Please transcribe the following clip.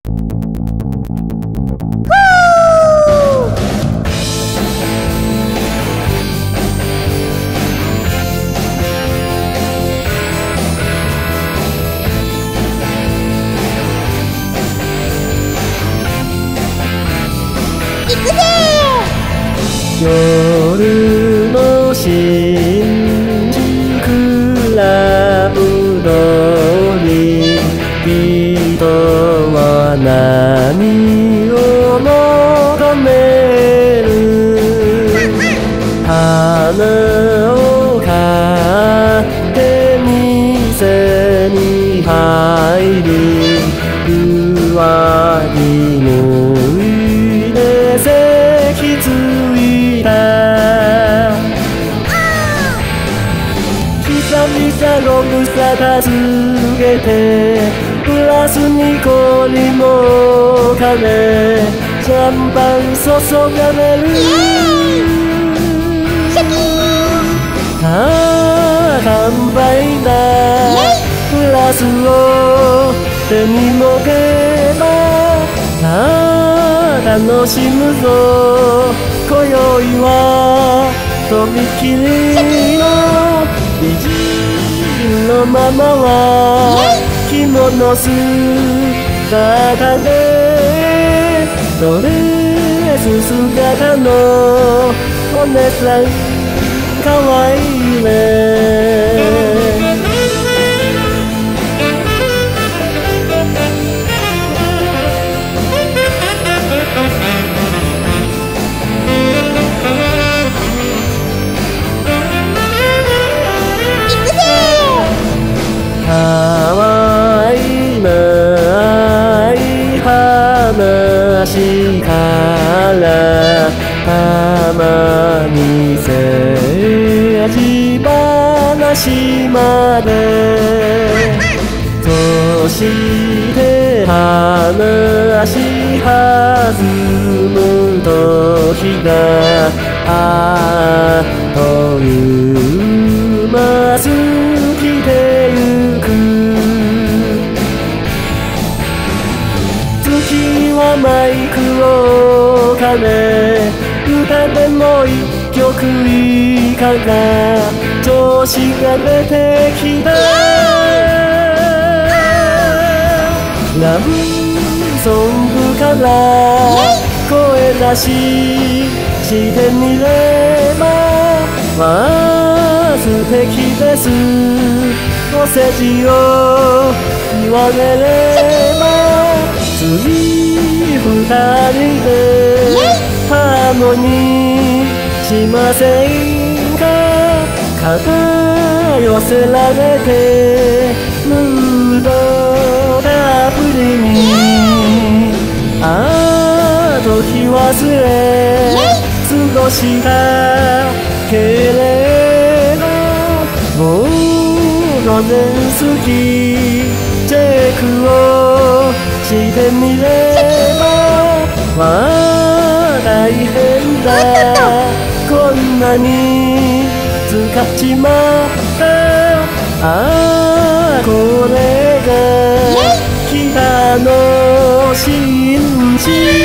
夜の新宿ラウドに人は何を求める。花を買って店に入り、上着脱いで席ついた。久々ご無沙汰告げて、グラスに氷もかめ、シャンパン注がれる。さあ乾杯だ。グラスを手にもけば、さあ楽しむぞ。今宵はとびきりの美人のママは着物姿で、ドレス姿のお姉さんかわいいね。たわいない話からたまに政治話まで、そして話弾む時があっという間過ぎてゆく。月はマイクをかめ、歌でも一曲いかが、調子が出てきた。ラブソングから声出ししてみれば、まあ素敵です。お世辞を言われれば、次二人でハーモニーしませんか。肩寄せられてムードたっぷりに、ああ時忘れ過ごしたけれど、もう午前好きチェックをしてみれば、まあ大変だ。こんなに使っちまった。ああこれが北の真実。